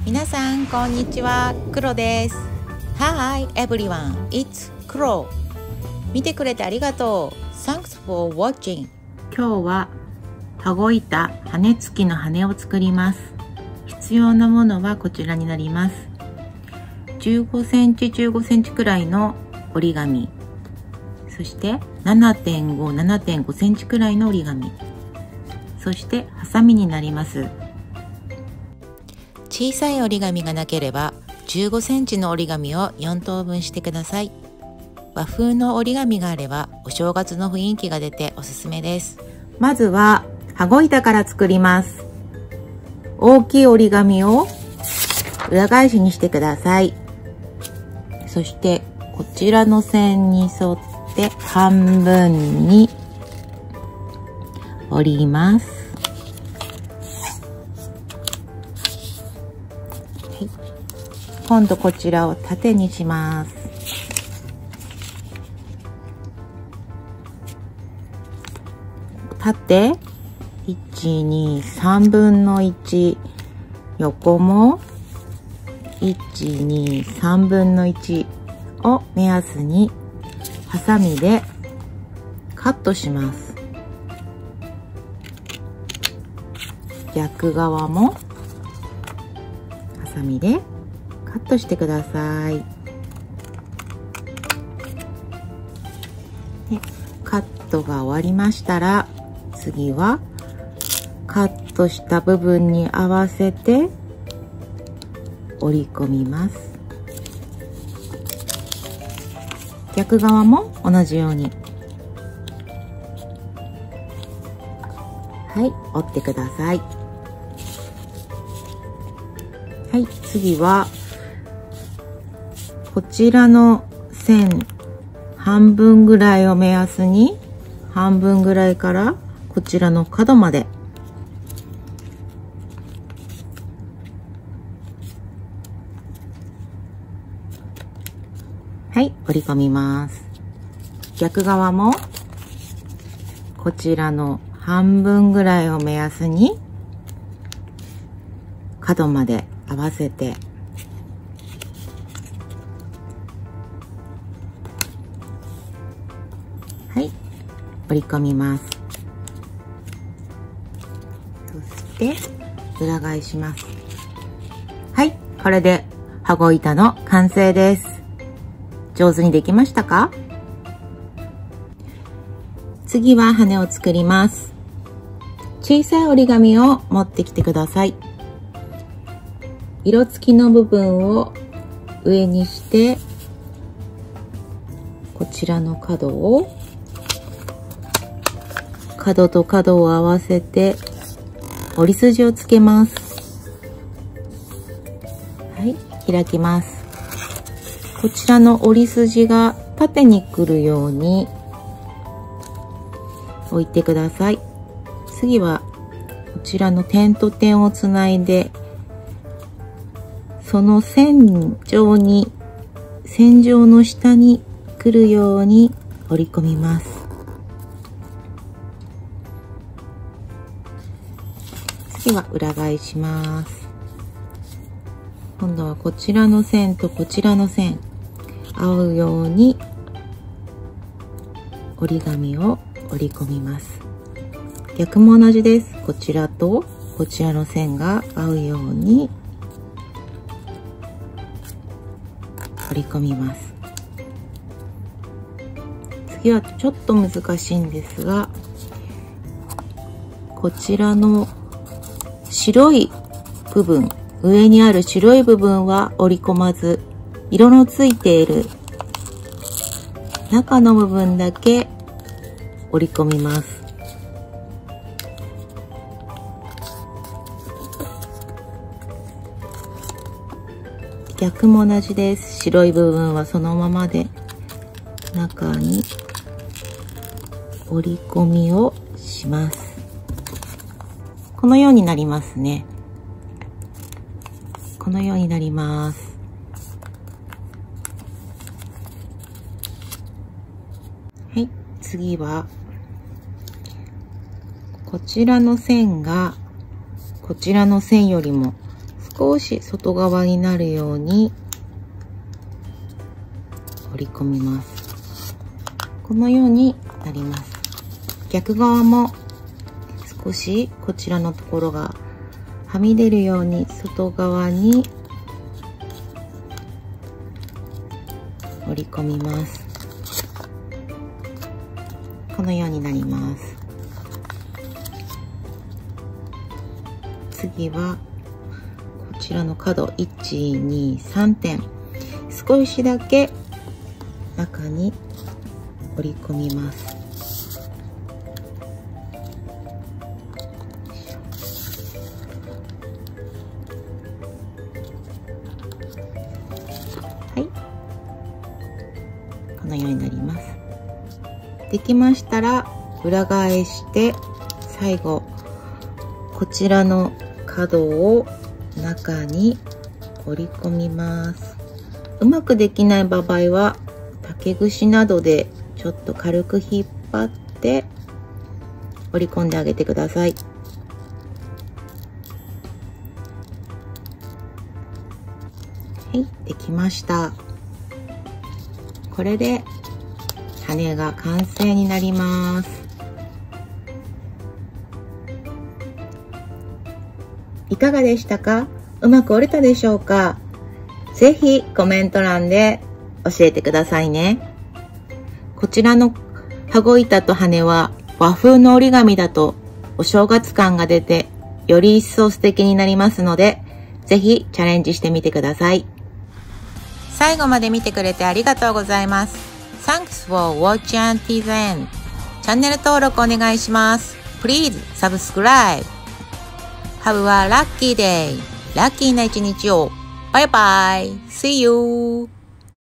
皆さんこんにちは、クロです。 Hi everyone, it's クロ。見てくれてありがとう。 Thanks for watching。 今日は羽子板羽付きの羽を作ります。必要なものはこちらになります。15センチ15センチくらいの折り紙、そして 7.5センチくらいの折り紙、そしてハサミになります。小さい折り紙がなければ15センチの折り紙を4等分してください。和風の折り紙があればお正月の雰囲気が出ておすすめです。まずは羽子板から作ります。大きい折り紙を裏返しにしてください。そしてこちらの線に沿って半分に折ります。今度こちらを縦にします。縦 1,2,3 分の1、横も 1,2,3 分の1を目安にハサミでカットします。逆側もハサミでカットしてください。で、カットが終わりましたら、次はカットした部分に合わせて折り込みます。逆側も同じように、はい、折ってください。はい、次はこちらの線半分ぐらいを目安に、半分ぐらいからこちらの角まで折り込みます。逆側もこちらの半分ぐらいを目安に角まで合わせて折り込みます。そして裏返します。はい、これで羽子板の完成です。上手にできましたか？次は羽を作ります。小さい折り紙を持ってきてください。色付きの部分を上にして、こちらの角を角と角を合わせて折り筋をつけます。はい、開きます。こちらの折り筋が縦に来るように置いてください。次はこちらの点と点をつないで、その線上の下に来るように折り込みます。では裏返します。今度はこちらの線とこちらの線合うように折り紙を折り込みます。逆も同じです。こちらとこちらの線が合うように折り込みます。次はちょっと難しいんですが、こちらの白い部分、上にある白い部分は折り込まず、色のついている中の部分だけ折り込みます。逆も同じです。白い部分はそのままで中に折り込みをします。このようになりますね。このようになります。はい、次はこちらの線がこちらの線よりも少し外側になるように折り込みます。このようになります。逆側も少しこちらのところがはみ出るように外側に折り込みます。このようになります。次はこちらの角1、2、3点少しだけ中に折り込みます。はい、このようになります。できましたら裏返して最後こちらの角を中に折り込みます。うまくできない場合は竹串などでちょっと軽く引っ張って折り込んであげてください。はい、できました。これで羽が完成になります。いかがでしたか？うまく折れたでしょうか？ぜひコメント欄で教えてくださいね。こちらの羽子板と羽は和風の折り紙だとお正月感が出てより一層素敵になりますので、ぜひチャレンジしてみてください。最後まで見てくれてありがとうございます。Thanks for watching until the end. チャンネル登録お願いします。Please subscribe. Have a lucky day. ラッキーな一日を。バイバイ。See you.